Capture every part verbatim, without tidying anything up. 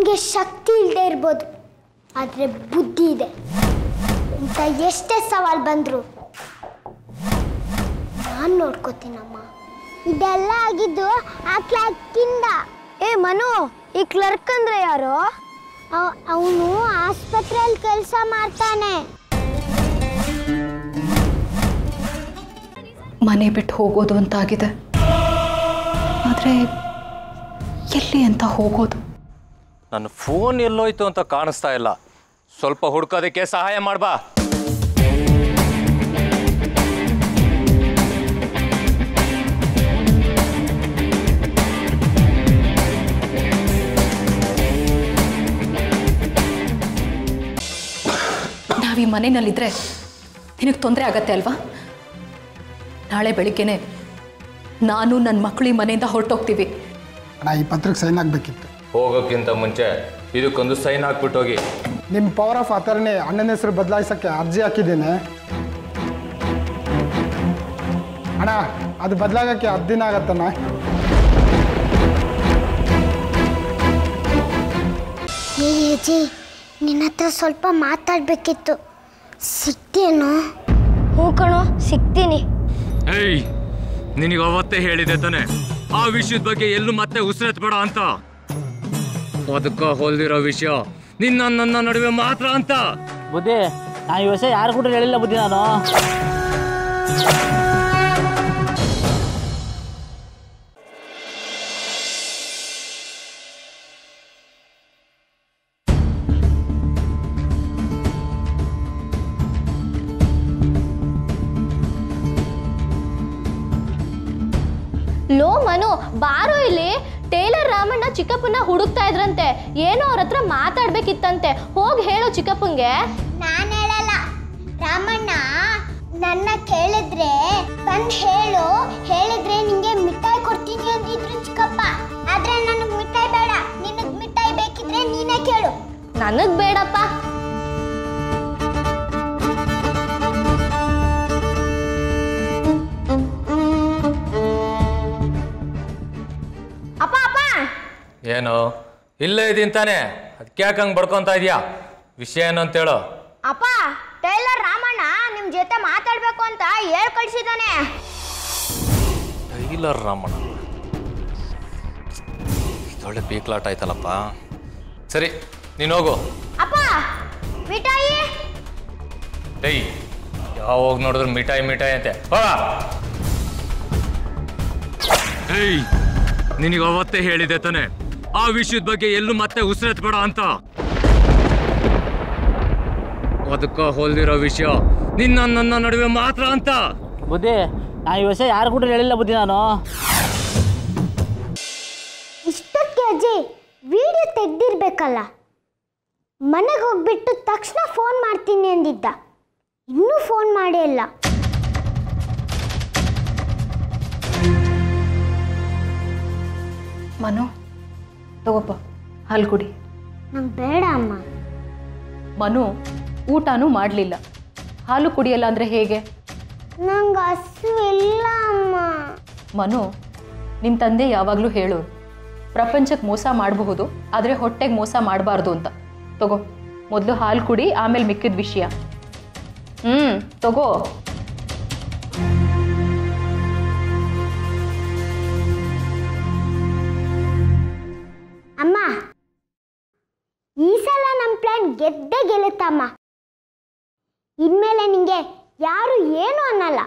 ನಿಮಗೆ ಶಕ್ತಿ ಇಲ್ಲದೆ ಇರ್ಬೋದು, ಆದರೆ ಬುದ್ಧಿ ಇದೆ. ಇಂಥ ಎಷ್ಟೇ ಸವಾಲು ಬಂದರು ನಾನು ನೋಡ್ಕೋತೀನಮ್ಮ. ಇದೆಲ್ಲ ಆಗಿದ್ದು ಆ ಕ್ಲರ್ಕಿಂದ. ಏ ಮನು, ಈ ಕ್ಲರ್ಕ್ ಅಂದ್ರೆ ಯಾರು? ಅವನು ಆಸ್ಪತ್ರೆಯಲ್ಲಿ ಕೆಲಸ ಮಾಡ್ತಾನೆ. ಮನೆ ಬಿಟ್ಟು ಹೋಗೋದು ಅಂತಾಗಿದೆ, ಆದರೆ ಎಲ್ಲಿ ಅಂತ ಹೋಗೋದು? ನನ್ನ ಫೋನ್ ಎಲ್ಲೋಯ್ತು ಅಂತ ಕಾಣಿಸ್ತಾ ಇಲ್ಲ. ಸ್ವಲ್ಪ ಹುಡ್ಕೋದಕ್ಕೆ ಸಹಾಯ ಮಾಡ್ಬಾ. ನಾವೀ ಮನೆಯಲ್ಲಿದ್ದರೆ ನಿನಗೆ ತೊಂದರೆ ಆಗತ್ತೆ ಅಲ್ವಾ? ನಾಳೆ ಬೆಳಿಗ್ಗೆನೆ ನಾನು ನನ್ನ ಮಕ್ಕಳು ಈ ಮನೆಯಿಂದ ಹೊರಟೋಗ್ತೀವಿ. ಅಣ್ಣ, ಈ ಪತ್ರಕ್ಕೆ ಸೈನ್ ಆಗಬೇಕಿತ್ತು. ಹೋಗೋಕ್ಕಿಂತ ಮುಂಚೆ ಇದಕ್ಕೊಂದು ಸೈನ್ ಹಾಕ್ಬಿಟ್ಟು ಹೋಗಿ. ನಿಮ್ಮ ಪವರ್ ಆಫ್ ಅಟರ್ನಿ ಅಣ್ಣನ ಹೆಸರು ಬದಲಾಯಿಸೋಕ್ಕೆ ಅರ್ಜಿ ಹಾಕಿದ್ದೀನಿ ಅಣ್ಣ. ಅದು ಬದಲಾಗೋಕ್ಕೆ ಹತ್ತು ದಿನ ಆಗತ್ತಣ್ಣ. ಏ ಅಜ್ಜಿ, ನಿನ್ನ ಹತ್ರ ಸ್ವಲ್ಪ ಮಾತಾಡಬೇಕಿತ್ತು. ಸಿಗ್ತೇನೋ? ಹ್ಞೂ ಕಣೋ, ಸಿಗ್ತೀನಿ. ಏಯ್, ನಿನಗೆ ಅವತ್ತೇ ಹೇಳಿದೆ ತಾನೆ ಆ ವಿಷಯದ ಬಗ್ಗೆ ಎಲ್ಲೂ ಮತ್ತೆ ಉಸಿರೆತ್ಬೇಡ ಅಂತ. ಅದಕ್ಕ ಹೊಲ್ದಿರೋ ವಿಷಯ ನಿನ್ನ ನನ್ನ ನಡುವೆ ಮಾತ್ರ ಅಂತ. ಬುದ್ಧಿ, ನಾನು ಈ ವಿಷಯ ಯಾರು ಕೂಡ ಹೇಳಿಲ್ಲ ಬುದ್ಧಿ. ನಾನು ಲೋ ಮನು, ಬಾರೋ ಇಲ್ಲಿ. ಟೇಲರ್ ರಾಮಣ್ಣ ಚಿಕ್ಕಪ್ಪನ ಹುಡುಕ್ತಾ ಇದ್ರಂತೆ. ಏನೋ ಅವ್ರ ಹತ್ರ ಮಾತಾಡ್ಬೇಕಿತ್ತಂತೆ. ಹೋಗಿ ಹೇಳು ಚಿಕ್ಕಪ್ಪಂಗೆ. ನಾನು ಹೇಳಲ್ಲ. ರಾಮಣ್ಣ ನನ್ನ ಕೇಳಿದ್ರೆ ಬಂದು ಹೇಳು, ಹೇಳಿದ್ರೆ ನಿಂಗೆ ಮಿಠಾಯಿ ಕೊಡ್ತೀನಿ ಅಂದಿದ್ರು ಚಿಕ್ಕಪ್ಪ. ಆದ್ರೆ ನನಗೆ ಮಿಠಾಯಿ ಬೇಡ. ನಿನಗೆ ಮಿಠಾಯಿ ಬೇಕಿದ್ರೆ ನೀನೇ ಕೇಳು. ನನಗ್ ಬೇಡಪ್ಪ. ಅಪ್ಪ ಅಪ್ಪ, ಏನು ಇಲ್ಲೇ ಇದೀನಿ ತಾನೆ, ಅದಕ್ಕೆ ಯಾಕೆ ಹಂಗೆ ಬಡ್ಕೊಂತ ಇದೆಯಾ? ವಿಷಯ ಏನು ಅಂತ ಹೇಳು. ಅಪ್ಪ, ಟೈಲರ್ ರಾಮಣ್ಣ ನಿಮ್ ಜೊತೆ ಮಾತಾಡ್ಬೇಕು ಅಂತ ಹೇಳ್ ಕಳ್ಸಿದಾನೆ. ಟೈಲರ್ ರಾಮಣ್ಣ, ಇದೊಳ್ಳೆ ಪೀಕ್ಲಾಟ ಆಯ್ತಲ್ಲಪ್ಪ. ಸರಿ, ನೀನು ಹೋಗು. ಅಪ್ಪ, ಮಿಠಾಯಿ. ಏಯ್, ಯಾವಾಗ ನೋಡಿದ್ರು ಮಿಠಾಯಿ ಮಿಠಾಯಿ ಅಂತೆ. ಹೋಗ. ಏಯ್, ನಿನಗೆ ಅವತ್ತೇ ಹೇಳಿದೆ ತಾನೆ ಆ ವಿಷಯದ ಬಗ್ಗೆ ಎಲ್ಲೂ ಮತ್ತೆ ಉಸಿರೆತ್ಬೇಡ ಅಂತ. ಅದಕ್ಕ ಹೊಲ್ದಿರೋ ವಿಷಯ ನಿನ್ನ ನನ್ನ ನಡುವೆ ಮಾತ್ರ ಅಂತ. ಬುದ್ಧಿ, ನಾನು ಈ ವಿಷಯ ಯಾರು ಕೂಡ ಹೇಳಿಲ್ಲ ಬುದ್ಧಿ. ನಾನು ಇಷ್ಟಕ್ಕೆ ಅಜ್ಜಿ ವಿಡಿಯೋ ತೆಗ್ದಿರ್ಬೇಕಲ್ಲ. ಮನೆಗೆ ಹೋಗ್ಬಿಟ್ಟು ತಕ್ಷಣ ಫೋನ್ ಮಾಡ್ತೀನಿ ಅಂದಿದ್ದ. ಇನ್ನೂ ಫೋನ್ ಮಾಡೇ ಇಲ್ಲ. ಮನು, ತಗೋಪ್ಪ, ಹಾಲು ಕುಡಿ. ನಂಗೆ ಬೇಡ ಅಮ್ಮ. ಮನು ಊಟನೂ ಮಾಡಲಿಲ್ಲ, ಹಾಲು ಕುಡಿಯಲ್ಲ ಅಂದರೆ ಹೇಗೆ? ನಂಗೆ ಹಸಿವಿಲ್ಲ ಅಮ್ಮ. ಮನು, ನಿಮ್ಮ ತಂದೆ ಯಾವಾಗಲೂ ಹೇಳೋರು, ಪ್ರಪಂಚಕ್ಕೆ ಮೋಸ ಮಾಡಬಹುದು ಆದರೆ ಹೊಟ್ಟೆಗೆ ಮೋಸ ಮಾಡಬಾರ್ದು ಅಂತ. ತಗೋ, ಮೊದಲು ಹಾಲು ಕುಡಿ, ಆಮೇಲೆ ಮಿಕ್ಕಿದ ವಿಷಯ. ಹ್ಞೂ ತಗೋ. ಅಮ್ಮ, ಈ ಸಲ ನಮ್ಮ ಪ್ಲಾನ್ ಗೆದ್ದೇ ಗೆಲ್ಲುತ್ತಮ್ಮ. ಇನ್ಮೇಲೆ ನಿಂಗೆ ಯಾರು ಏನು ಅನ್ನಲ್ಲ.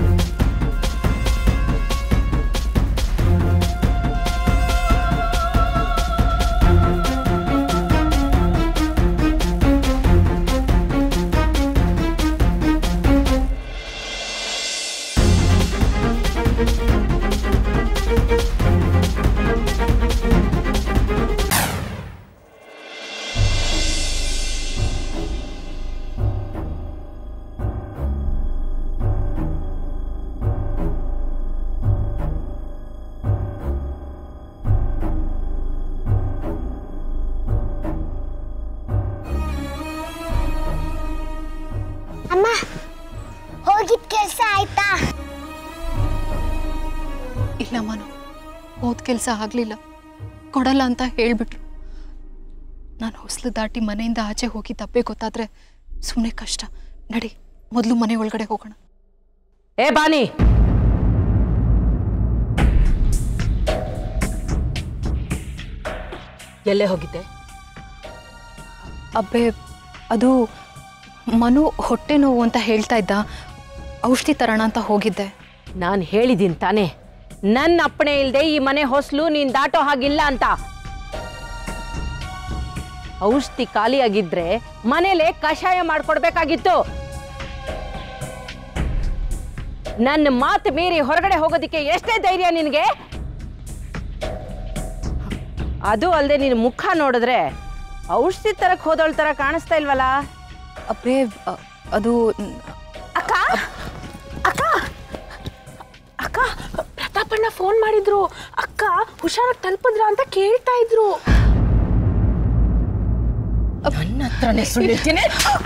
ಅಮ್ಮ, ಹೋಗಿದ್ ಕೆಲಸ ಆಯ್ತಾ? ಇಲ್ಲ ಮನು, ಹೋದ ಕೆಲಸ ಆಗಲಿಲ್ಲ, ಕೊಡಲ್ಲ ಅಂತ ಹೇಳಿಬಿಟ್ರು. ನಾನು ಹೊಸಲು ದಾಟಿ ಮನೆಯಿಂದ ಆಚೆ ಹೋಗಿ ತಪ್ಪೆ ಗೊತ್ತಾದರೆ ಸುಮ್ಮನೆ ಕಷ್ಟ. ನಡಿ, ಮೊದಲು ಮನೆ ಒಳಗಡೆ ಹೋಗೋಣ. ಏ ಬಾನಿ, ಎಲ್ಲೇ ಹೋಗಿದ್ದೆ? ಅಬ್ಬೆ, ಅದು ಮನು ಹೊಟ್ಟೆ ನೋವು ಅಂತ ಹೇಳ್ತಾ ಇದ್ದ, ಔಷಧಿ ತರೋಣ ಅಂತ ಹೋಗಿದ್ದೆ. ನಾನು ಹೇಳಿದ್ದೀನಿ ತಾನೇ, ನನ್ನ ಅಪ್ಪಣೆ ಇಲ್ಲದೆ ಈ ಮನೆ ಹೊಸಲು ನೀನು ದಾಟೋ ಹಾಗಿಲ್ಲ ಅಂತ. ಔಷಧಿ ಖಾಲಿಯಾಗಿದ್ರೆ ಮನೇಲೆ ಕಷಾಯ ಮಾಡ್ಕೊಡ್ಬೇಕಾಗಿತ್ತು. ನನ್ನ ಮಾತು ಮೀರಿ ಹೊರಗಡೆ ಹೋಗೋದಿಕ್ಕೆ ಎಷ್ಟೇ ಧೈರ್ಯ ನಿನಗೆ? ಅದು ಅಲ್ಲದೆ ನಿನ್ನ ಮುಖ ನೋಡಿದ್ರೆ ಔಷಧಿ ತರಕ್ಕೆ ಹೋದವಳ ತರ ಕಾಣಿಸ್ತಾ ಇಲ್ವಲ್ಲ? ಅಬ್ಬೆ, ಅದು ಅಕ್ಕ ಅಕ್ಕ ಅಕ್ಕ ಪ್ರತಾಪಣ್ಣ ಫೋನ್ ಮಾಡಿದ್ರು. ಅಕ್ಕ ಹುಷಾರಾಗಿ ತಲುಪಿದ್ರ ಅಂತ ಕೇಳ್ತಾ ಇದ್ರು. ನನ್ನ ಹತ್ರನೇ ಸುಳ್ಳಿರ್ತೀನಿ.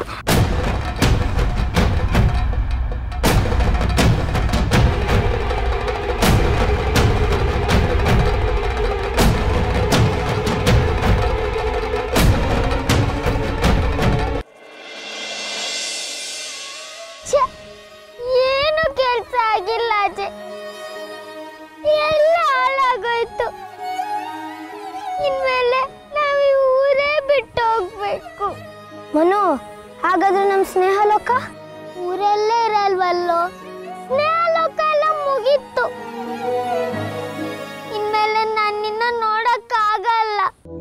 ಏನು ಕೆಲಸ ಆಗಿಲ್ಲ ಅಜ್ಜಿ, ಎಲ್ಲ ಹಾಳಾಗೋಯ್ತು. ಇನ್ಮೇಲೆ ನಾವು ಈ ಊರೇ ಬಿಟ್ಟು ಹೋಗ್ಬೇಕು. ಮನು, ಹಾಗಾದ್ರೆ ನಮ್ಮ ಸ್ನೇಹ ಲೋಕ ಊರಲ್ಲೇ ಇರಲ್ವಲ್ಲೋ? ಸ್ನೇಹ ಲೋಕ ಎಲ್ಲ ಮುಗೀತು. ಇನ್ಮೇಲೆ ನಾನು ನಿನ್ನ ನೋಡಕ್ಕಾಗಲ್ಲ.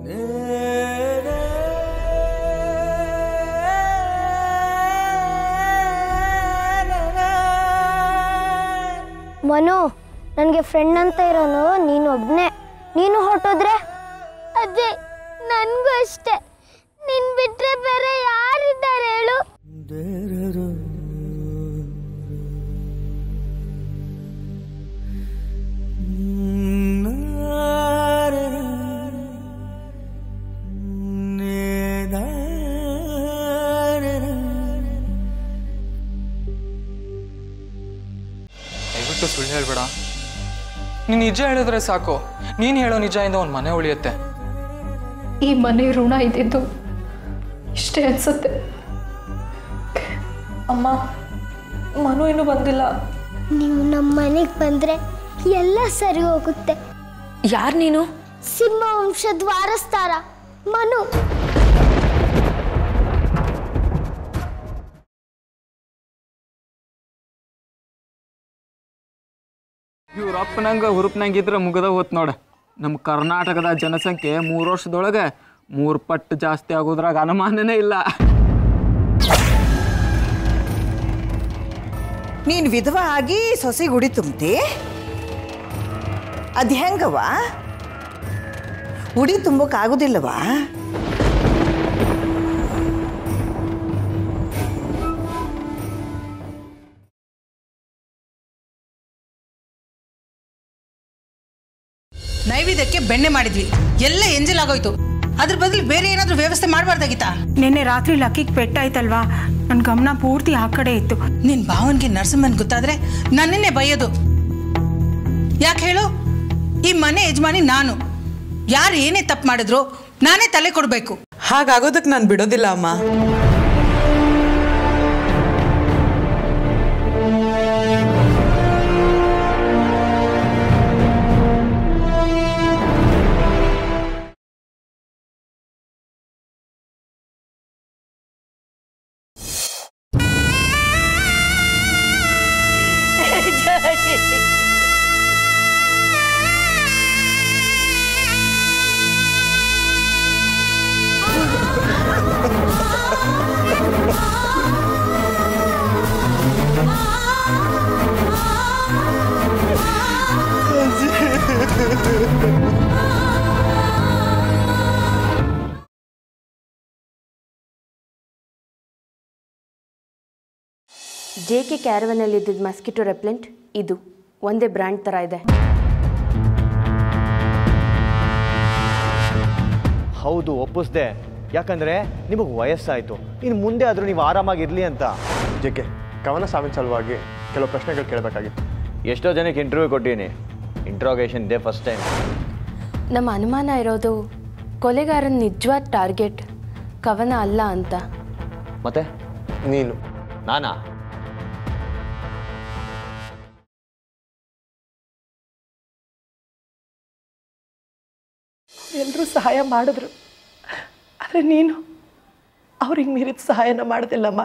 ಮನು, ನನಗೆ ಫ್ರೆಂಡ್ ಅಂತ ಇರೋನು ನೀನು ಒಬ್ನೇ. ನೀನು ಹೊರಟೋದ್ರೆ ಅಜ್ಜಿ, ನನಗೂ ಅಷ್ಟೇ. ನಿನ್ ಬಿಟ್ರೆ ಬೇರೆ ಯಾರಿದ್ದಾರೆ ಹೇಳು? ದಯವಿಟ್ಟು ಸುಳ್ಳು ಹೇಳ್ಬೇಡ. ನೀನು ನಿಜ ಹೇಳಿದ್ರೆ ಸಾಕು. ನೀನು ಹೇಳೋ ನಿಜದಿಂದ ಒಂದು ಮನೆ ಉಳಿಯುತ್ತೆ. ಈ ಮನೆ ಋಣ ಇದ್ದಿದ್ದು ಇಷ್ಟೇ ಅನ್ಸುತ್ತೆ. ಅಮ್ಮ, ಮನು ಇನ್ನೂ ಬಂದಿಲ್ಲ. ನೀವು ನಮ್ಮ ಮನೆಗೆ ಬಂದ್ರೆ ಎಲ್ಲ ಸರಿ ಹೋಗುತ್ತೆ. ಯಾರು ನೀನು? ಸಿಂಹ ವಂಶದ ವಾರಸ್ದಾರ ಮನು. ಇವ್ರ ಅಪ್ಪನಂಗೆ ಹುರುಪ್ನಂಗೆ ಇದ್ರೆ ಮುಗದ ಹೋತ್ ನೋಡ. ನಮ್ಮ ಕರ್ನಾಟಕದ ಜನಸಂಖ್ಯೆ ಮೂರು ವರ್ಷದೊಳಗೆ ಮೂರು ಪಟ್ಟು ಜಾಸ್ತಿ ಆಗೋದ್ರಾಗ ಅನುಮಾನನೇ ಇಲ್ಲ. ನೀನು ವಿಧವ ಆಗಿ ಸೊಸೆ ಗುಡಿ ತುಂಬ್ತಿ? ಅದು ಹೆಂಗವ? ಉಡಿ ತುಂಬೋಕ್ಕಾಗೋದಿಲ್ಲವಾ? ನೈವೇದ್ಯಕ್ಕೆ ಬೆಣ್ಣೆ ಮಾಡಿದ್ವಿ, ಎಲ್ಲ ಎಂಜಲ್ ಆಗೋಯ್ತು. ಅದ್ರ ಬದಲು ಬೇರೆ ಏನಾದ್ರೂ ವ್ಯವಸ್ಥೆ ಮಾಡಬಾರ್ದಾಗಿತ್ತಾ? ನಿನ್ನೆ ರಾತ್ರಿ ಲಕ್ಕಿಗೆ ಪೆಟ್ಟಾಯ್ತಲ್ವಾ, ನನ್ನ ಗಮನ ಪೂರ್ತಿ ಆ ಕಡೆ ಇತ್ತು. ನಿನ್ ಭಾವನ್ಗೆ ನರಸಿಂಹನ್ ಗೊತ್ತಾದ್ರೆ ನನ್ನನ್ನೇ ಬೈಯೋದು. ಯಾಕೆ ಹೇಳು? ಈ ಮನೆ ಯಜಮಾನಿ ನಾನು. ಯಾರು ಏನೇ ತಪ್ಪು ಮಾಡಿದ್ರು ನಾನೇ ತಲೆ ಕೊಡ್ಬೇಕು. ಹಾಗಾಗೋದಕ್ಕೆ ನಾನು ಬಿಡೋದಿಲ್ಲ ಅಮ್ಮ. ಜೆ ಕೆ ಕ್ಯಾರವನಲ್ಲಿ ಇದ್ದಿದ್ದ ಮಸ್ಕಿಟೋ ರೆಪ್ಲೆಂಟ್ ಇದು ಒಂದೇ ಬ್ರ್ಯಾಂಡ್ ಥರ ಇದೆ. ಹೌದು, ಒಪ್ಪಿಸ್ದೆ. ಯಾಕಂದರೆ ನಿಮಗೆ ವಯಸ್ಸಾಯಿತು, ಇನ್ನು ಮುಂದೆ ಆದರೂ ನೀವು ಆರಾಮಾಗಿರಲಿ ಅಂತ. ಜೆಕೆ, ಕವನ ಸಾವಿನ ಸಲುವಾಗಿ ಕೆಲವು ಪ್ರಶ್ನೆಗಳು ಕೇಳಬೇಕಾಗಿತ್ತು. ಎಷ್ಟೋ ಜನಕ್ಕೆ ಇಂಟರ್ವ್ಯೂ ಕೊಟ್ಟೀನಿ. ಇಂಟ್ರೋಗೇಷನ್ ಇದೆ ಫಸ್ಟ್ ಟೈಮ್. ನಮ್ಮ ಅನುಮಾನ ಇರೋದು ಕೊಲೆಗಾರನ ನಿಜವಾದ ಟಾರ್ಗೆಟ್ ಕವನ ಅಲ್ಲ ಅಂತ. ಮತ್ತೆ ನೀನು ನಾನಾ? ಎಲ್ಲರೂ ಸಹಾಯ ಮಾಡಿದ್ರು, ಆದರೆ ನೀನು ಅವ್ರಿಗೆ ಮೀರಿದ ಸಹಾಯನ ಮಾಡ್ದಿಲ್ಲಮ್ಮ.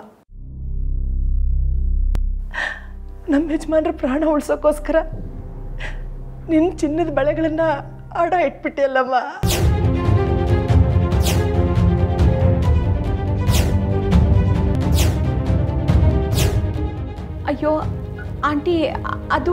ನಮ್ಮ ಯಜಮಾನ್ರ ಪ್ರಾಣ ಉಳ್ಸೋಕ್ಕೋಸ್ಕರ ನಿನ್ನ ಚಿನ್ನದ ಬಳೆಗಳನ್ನ ಆಡ ಇಟ್ಬಿಟ್ಟಿಯಲ್ಲಮ್ಮ. ಅಯ್ಯೋ ಆಂಟಿ, ಅದು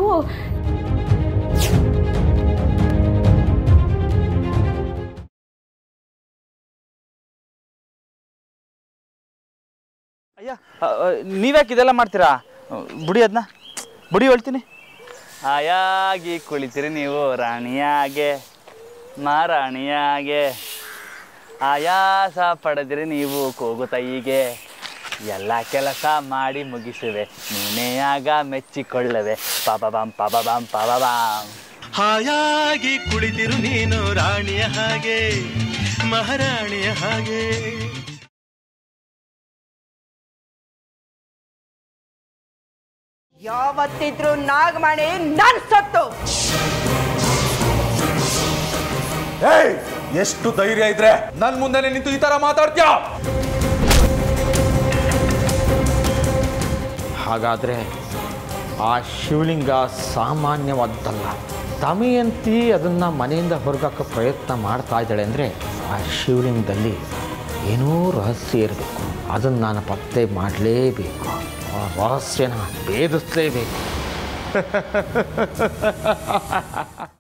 ಅಯ್ಯ, ನೀವ್ಯಾಕೆ ಇದೆಲ್ಲ ಮಾಡ್ತೀರಾ? ಬುಡಿ ಅದನ್ನ ಬುಡಿ ಹೇಳ್ತೀನಿ. ಆಯಾಗಿ ಕುಳಿತೀರಿ ನೀವು ರಾಣಿಯಾಗೆ, ಮಹಾರಾಣಿಯಾಗೆ, ಆಯಾಸ ಪಡೆದಿರಿ ನೀವು ಕೂಗುತೈಗೆ, ಎಲ್ಲ ಕೆಲಸ ಮಾಡಿ ಮುಗಿಸುವೆ ನೀನೇ ಆಗ ಮೆಚ್ಚಿಕೊಳ್ಳುವೆ ಪಾಬಾಬಾಂ ಪಾಬಾಬಾಂ ಪಾಬಾಬಾಂ. ಹಾಯಾಗಿ ಕುಳಿತಿರು ನೀನು ರಾಣಿಯ ಹಾಗೆ, ಮಹಾರಾಣಿಯ ಹಾಗೆ. ಯಾವತ್ತಿದ್ರು ನಾಗಮಣಿ ನನ್ ಸತ್ತು. ಏಯ್, ಎಷ್ಟು ಧೈರ್ಯ ಇದ್ರೆ ನನ್ ಮುಂದೆನೆ ನಿಂತು ಈ ತರ ಮಾತಾಡ್ತೀಯ? ಹಾಗಾದರೆ ಆ ಶಿವಲಿಂಗ ಸಾಮಾನ್ಯವಾದ್ದಲ್ಲ. ದಮಯಂತಿ ಅದನ್ನು ಮನೆಯಿಂದ ಹೊರಗಾಕೋ ಪ್ರಯತ್ನ ಮಾಡ್ತಾ ಇದ್ದಾಳೆ ಅಂದರೆ ಆ ಶಿವಲಿಂಗದಲ್ಲಿ ಏನೋ ರಹಸ್ಯ ಇರಬೇಕು. ಅದನ್ನು ನಾನು ಪತ್ತೆ ಮಾಡಲೇಬೇಕು, ಆ ರಹಸ್ಯನ ಭೇದಿಸಲೇಬೇಕು.